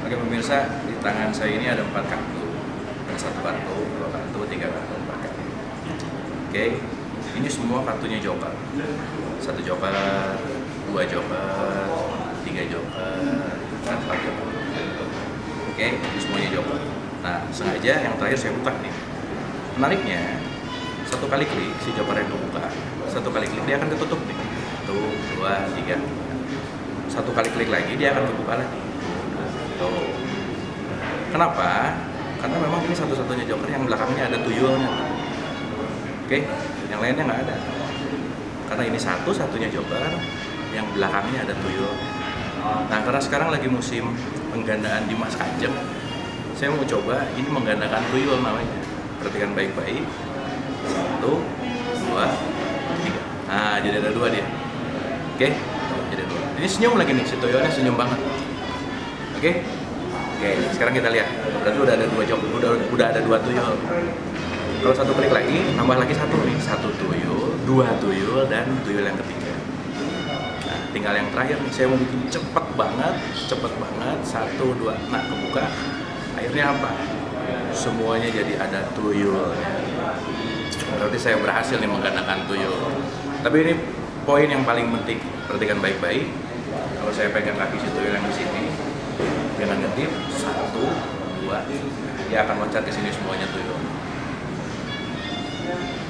Oke pemirsa, di tangan saya ini ada 4 kartu. Ada 1 kartu, 2 kartu, 3 kartu, 4 kartu. Oke, ini semua kartunya joker. 1 joker, 2 joker, 3 joker, 4 joker. Oke, ini semuanya joker. Nah, sengaja yang terakhir saya buka nih. Menariknya, 1 kali klik si joker yang kebuka, 1 kali klik dia akan ketutup nih. 1, 2, 3. 1 kali klik lagi dia akan kebuka lagi. Tuh. Kenapa? Karena memang ini satu-satunya joker yang belakangnya ada tuyulnya. Oke, yang lainnya nggak ada. Karena ini satu-satunya joker yang belakangnya ada tuyul. Nah, karena sekarang lagi musim penggandaan Dimas Kanjeng, saya mau coba ini menggandakan tuyul namanya. Perhatikan baik-baik. 1, 2, 3. Nah, jadi ada 2 dia. Oke, jadi 2. Ini senyum lagi nih, si tuyulnya senyum banget. Oke, sekarang kita lihat. Berarti udah ada 2 joker, udah ada 2 tuyul. Kalau 1 klik lagi, tambah lagi 1 nih, 1 tuyul, 2 tuyul, dan tuyul yang ketiga. Nah, tinggal yang terakhir nih, saya mau bikin cepet banget, 1, 2, nah kebuka. Akhirnya apa? Semuanya jadi ada tuyul. Berarti saya berhasil nih menggandakan tuyul. Tapi ini poin yang paling penting, perhatikan baik-baik. Kalau saya pegang kaki si tuyul yang di sini, dengan ngedip 1, 2, dia akan loncat ke sini semuanya tuyul.